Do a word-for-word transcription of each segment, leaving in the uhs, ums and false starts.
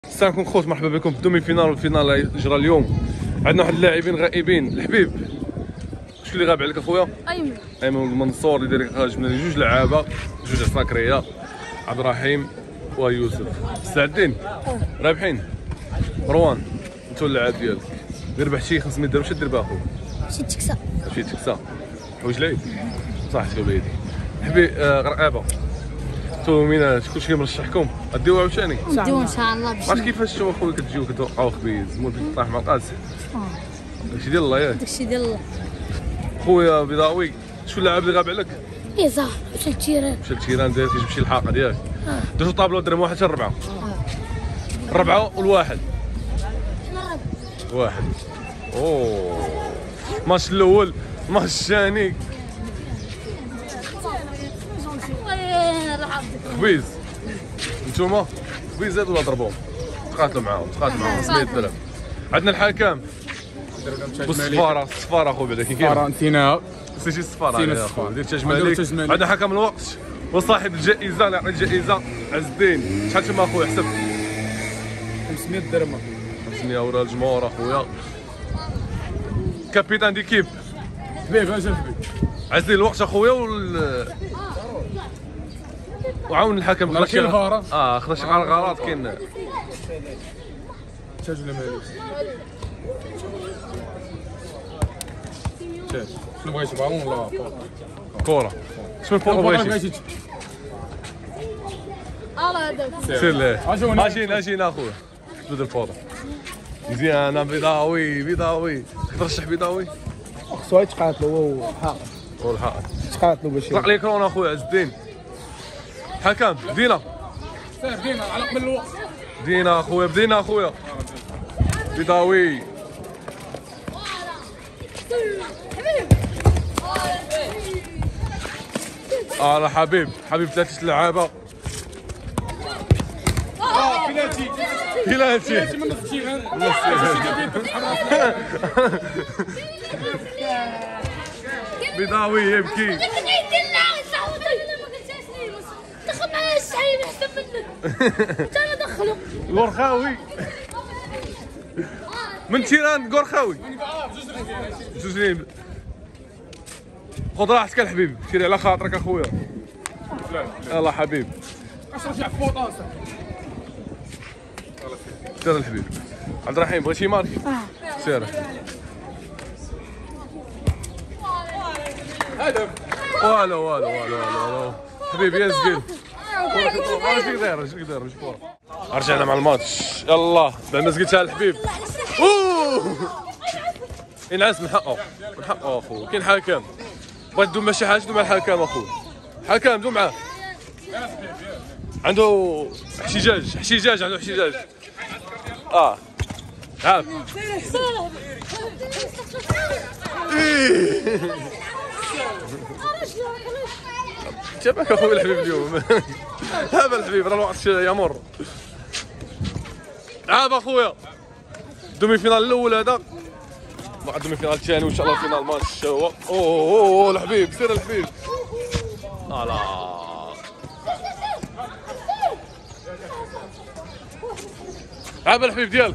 السلام عليكم خوت، مرحبا بكم في الدومي فينال والفينال اللي جرى اليوم. عندنا واحد اللاعبين غائبين. الحبيب شكون اللي غاب عليك اخويا؟ ايمن ايمن المنصور اللي داير. جبنا لي جوج لعابه، جوج عساكريه، عبد الرحيم ويوسف. مستعدين؟ رابحين. مروان انت اللاعب ديالك، غير ربحتي خمسمية درهم. شنو دير بها اخويا؟ مشيت تكسى مشيت تكسى حوايج العيد صحتك وليدي. حبيب آه غرقابه انتو مين شكون شي مرشحكم؟ غديو عاوتاني؟ نديو ان شاء الله. باش عرفتي كيفاش نتوما خويا كتجيو كتوقعوا خبيز مول طايح مع القاس؟ داكشي ديال الله ياك. داكشي ديال الله. خويا بيضاوي شكون اللاعب اللي غاب عليك؟ ايزا مشى للتيران. مشى للتيران ديالك كيجبد شي الحاقه ديالك. درتو طابلو درهم واحد حتى الربعه. الربعه والواحد. واحد. اوه الماتش الاول، الماتش الثاني خبيز. نتوما خبيز زادوا ولا ضربوهم؟ تقاتلوا معاهم تقاتلوا معاهم خمسمية درهم. عندنا الحكم بالصفاره. الصفاره اخو بعدا كي كاين صفاره نسيناها. نسيتي الصفاره يا اخو ديال تاج مالك. مالك. عندنا حكم الوقت وصاحب الجائزه اللي يعطي الجائزه عز الدين. شحال تما اخويا حسب؟ خمسمية درهم. خمسمية ورا الجمهور اخويا. كابيتان ديكيب حبيب اجا حبيب. عز لي الوقت اخويا وال وعاون الحكم. راه كاين الفار. اه خدا شي غلط كاين. تاج ولا مالك؟ تاج. شنو بغيتي بالون ولا كره؟ شنو الفوق بغيتي؟ الله هذاك سير ليه. اجونا اجينا اجينا اخويا. بدل الفوطه مزيانه. بيضاوي بيضاوي ترشح بيضاوي. خصو يتقاتلوا هو الحق. هو الحق يتقاتلوا باش طلق لي كورونا اخويا عز الدين. حكم بدينا. سير بدينا على قبل الوقت. بدينا اخويا بدينا اخويا. بيضاوي اه حبيب حبيب ثلاثة لعابه. اه بلاتي بلاتي بلاتي من نص التيران. بيضاوي يبكي. دخل معايا السعيد احسن منك. انت اللي دخلوا غورخاوي من تيران. غورخاوي جوج لين. خذ راحتك الحبيب، سيري على خاطرك اخويا. يلا حبيب اش رجع فوطاس. سير الحبيب. عبد الرحيم بغيتي مارك؟ سير. هدف. والو والو والو والو حبيبي يا زقيل. اش داير اش داير مش كورة. رجعنا مع الماتش. يلا بعد ما زقيتها الحبيب. اوه ينعس من حقه من حقه اخويا. كاين حكم بغيت تدوم مع شي حاجه دوم مع الحكم اخويا. حكم دوم معاه. عنده احتجاج احتجاج عنده احتجاج. اه عاف. جابك اخويا الحبيب اليوم. هذا الحبيب راه الوقت يمر. عاب اخويا. دومي فينال الاول هذا، بعد دومي فينال الثاني وان شاء الله فينال ماتش هو. اوه اوه اوه الحبيب سير الحبيب. الا عاب الحبيب ديالك.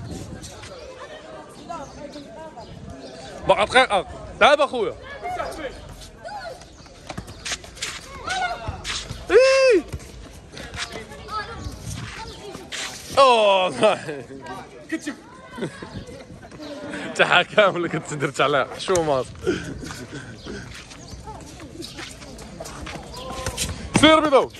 بقى دقيقة تعب اخويا. ايه اوه كتشوف انت حكام ولا كنت درت على حشومات؟ سير بيضاوي.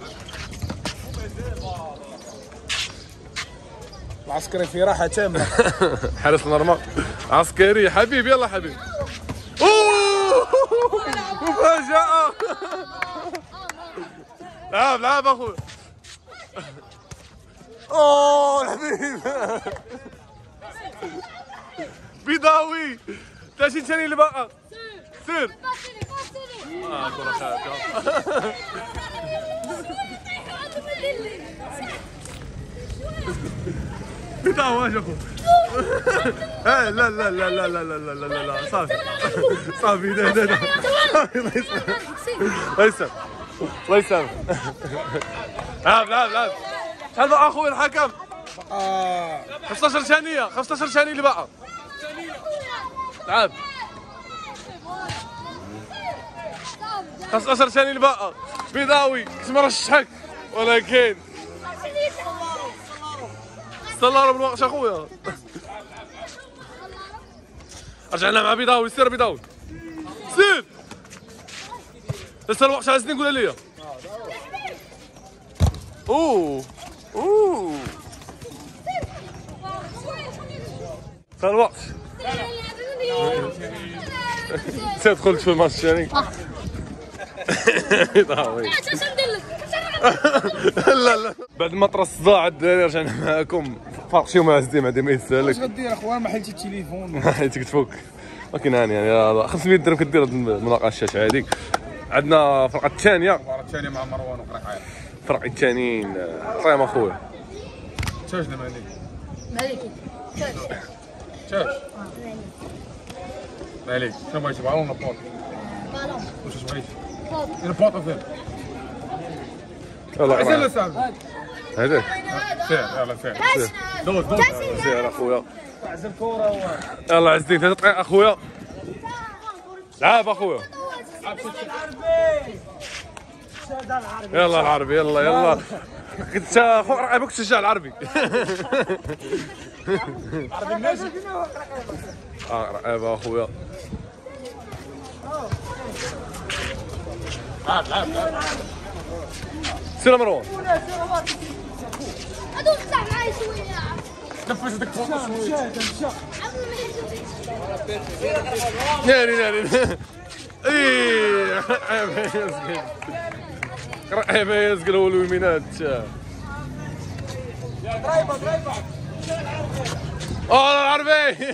العسكري في راحه تامه. حارس المرمى عسكري. حبيب يلا حبيب. اوه مفاجأة. لعب لعب اخويا. اوه الحبيب. بيضاوي ثلاثين ثانية اللي باقا. سير. اه كرة خارجة. بيضاوي اجا اخويا. لا لا لا لا لا لا لا لا لا لا صافي صافي. لا لا لا صافي. الله يسلمك الله يسلمك. لعب لعب لعب. شحال بقى اخويا الحكم؟ آه. خمسطاش ثانية خمسطاش ثانية اللي باقا. تعال خمسطاش ثانية اللي باقا. بيضاوي كنت مرشحك ولكن صلى بالوقت اخويا. رجعنا مع بيضاوي. سير بيضاوي سير. لسه الوقت عايزني نقولها ليا. اوه اوه صار الوقت. تدخل تشوف الماتش الثاني. لا لا بعد ما طرا الصداع الدراري رجعنا معاكم. فرق شي يوم عزتي مع ما يسالك. واش غدير اخويا ما حلتي التليفون؟ حياتك تفك ولكن هاني يعني خمسمية درهم كدير هاد المناقشات هذيك. عندنا الفرقه الثانيه. المباراة الثانية مع مروان وقرقعير. الفرق الثانيين صايم اخويا. تاج ولا مالك؟ مالكي تاج. مالك شنو بغيتي بالون ولا بوط؟ بالون واش بغيتي؟ البوط فين؟ يلا عزيز عمران. صاحبي. هذاك سير يلا سير. دوز دوز. سير اخويا. عز الكورة و يلا عز الدين ثلاث دقائق اخويا. لعب اخويا. يلا العربي يلا يلا. كنت اخو ابوك تشجع العربي. عربي الناجي. اه رقابه اخويا. لعب لعب لعب. سير مروان. هادو فتح معايا شويه. نفس هذاك البوط شوية. ناري ناري. ايه رقابه يزقل. رقابه يزقل هو الويمينات. درايفر درايفر. اه العربي.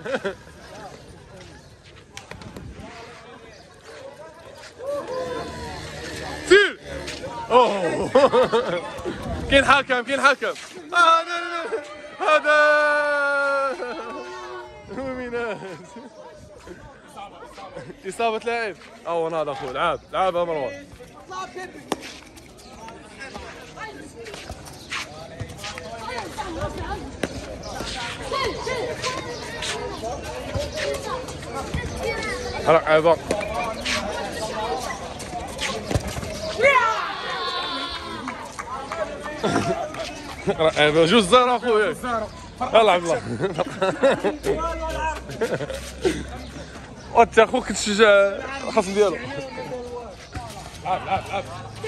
سير. اوه كاين حكم كاين حكم. آه هذا ويمينات. إصابة لاعب. أو هذا أخوه لعاب لعاب يا مروان. رقابة. رقابة جوج زهر أخويا. يلا عبد الله. وانت اخوك تشجع الخصم ديالو. لعب لعب لعب.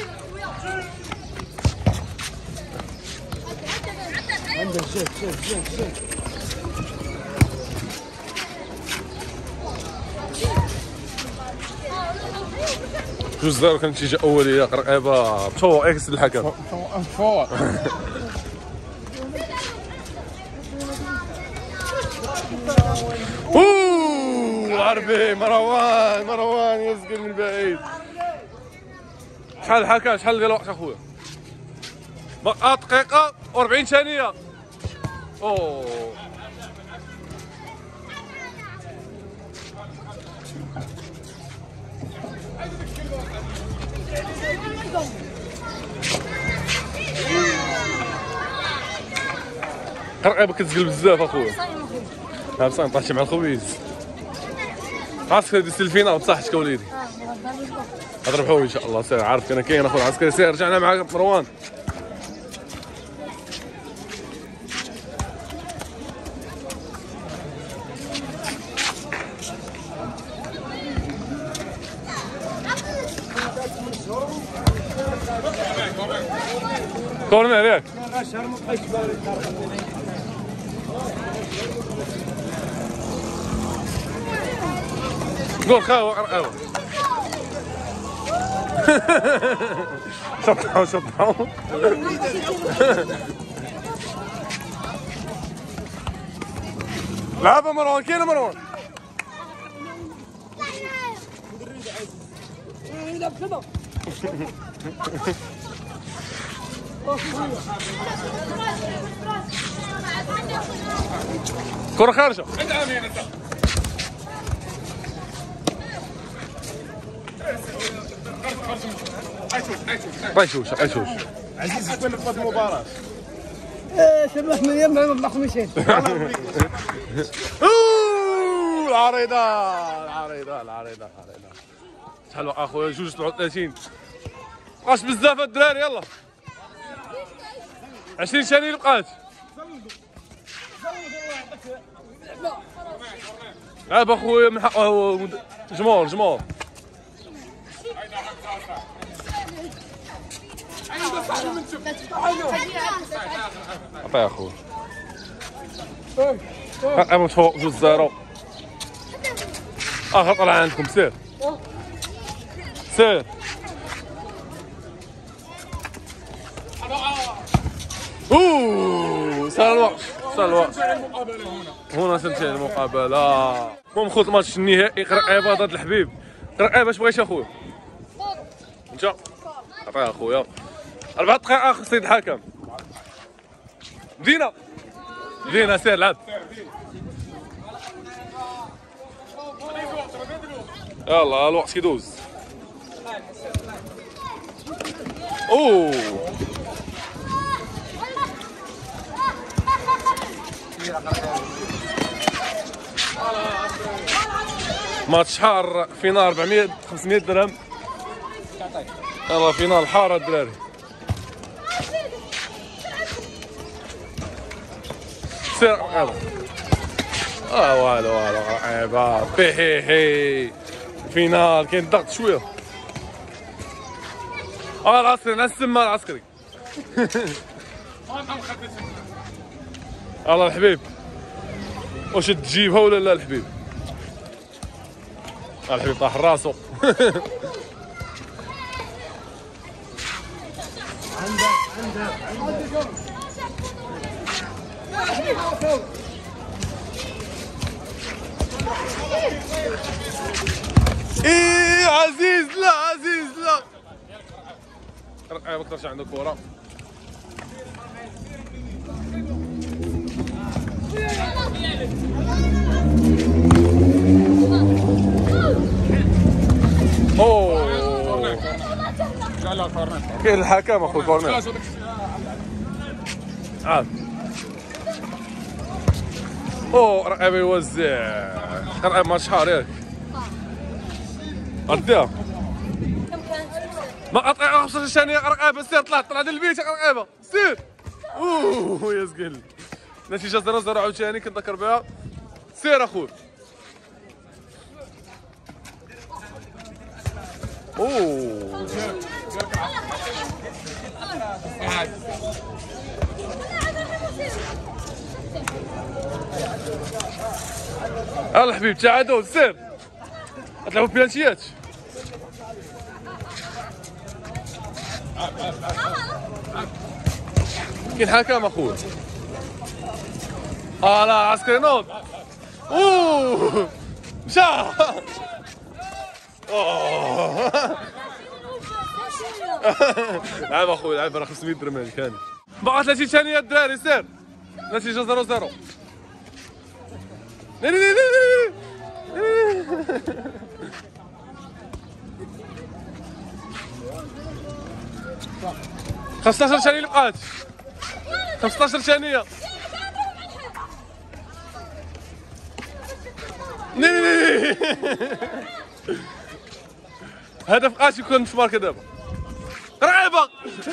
عندك شوف شوف شوف شوف. جوج زهر كانت نتيجة أولية رقابة بتفوق اكس الحكم. فوق. اوه عربي مروان مروان يسقل من بعيد. شحال الحكم شحال ديال الوقت اخويا؟ بقى دقيقة وأربعين ثانية. اوه رقابة كتسقل بزاف اخويا. ها بصح طاحتي مع الخبيز. عسكري ديال الفينال بصحتك وليدي. غنربحوا ان شاء الله. سير عارف انا كاين اخويا عسكري. سير رجعنا مع مروان. كورنر ياك. قول خاوة قرقاوة. شطحوا شطحوا. لعبة مروان. كاينة مروان. كرة خارجة. عيشوش عيشوش. عزيز شكون اللي فاز المباراة؟ سمح من يم ما خمسين. اوه العريضه العريضه العريضه العريضه شحال اخويا جوج سبعة وثلاثين مابقاش بزاف الدراري يلا عشرين ثانيه بقات لعب اخويا من حقه جمهور جمهور عطيه اخويا انا فوق جوج زيرو اه طلع عندكم سير سير اوه سهل الوقت سهل الوقت هنا تنتهي المقابله المهم خوت الماتش النهائي قرعيبه ضد الحبيب قرعيبه اش بغيتي اخويا انت عطيه اخويا اربع دقائق اخر سيد الحكم بدينا بدينا سير لعب يلا الوقت كيدوز اوه ماتش حار فينال أربعمية خمسمية درهم يلا فينال حار الدراري سير يلا اه والو والو عيبه بيحيحي فينال كاين ضغط شويه اه العسكري ناس السما العسكري الله الحبيب واش تجيبها ولا لا الحبيب الحبيب طاح راسو ايه عزيز لا عزيز لا ما تقدرش عنده كره اوه كاين الحكم اخو كورنر عاد اوه رقابه يوزع رقابه ماتش حار ياك رديها ما قطع خمسة عشر ثانية رقابه سير طلع طلع للبيت رقابه سير اوه يا زقل نتيجة صفر صفر عاوتاني كنذكر بها سير اخويا اوه يلا حبيبي تعادل سير غتلعبوا بلانتيات كاين حكم اخويا اه لا عسكري نوض اوه مشى اوه لعب اخويا لعب راه خمسمية درهم هذيك كان باقا ثلاثين ثانية الدراري سير نتيجة صفر صفر خمسطاش ثانية بقات خمسطاش ثانية هدف قاش يكون في ماركة دابا رعيبة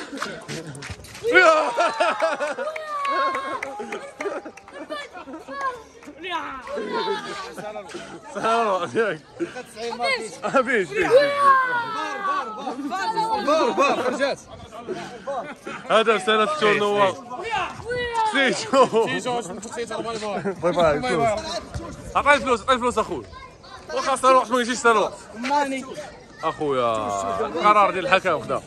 سلام ياك بيش بيش بار بار خرجات هدف سنة شهور نواف سيشو شيشو باي باي باي باي عطيني فلوس عطيني فلوس اخويا واخا صار وقت ما يجيش صار وقت ماني اخويا قرار ديال الحكم خدا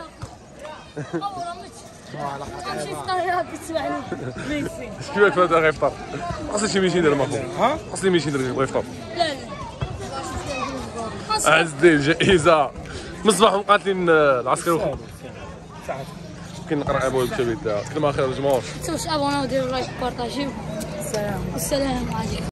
كيفاش فهاد غيفطر خاصني شي ميتين درهم اخويا خاصني ميتين درهم يبغى يفطر لا لا عز الدين جائزة من الصباح مقاتلين العسكري كاين نقرا ابو الكبير كلمه اخيره للجمهور تنساوش ابوناو وديروا لايك وبارطاجيو السلام السلام عليكم.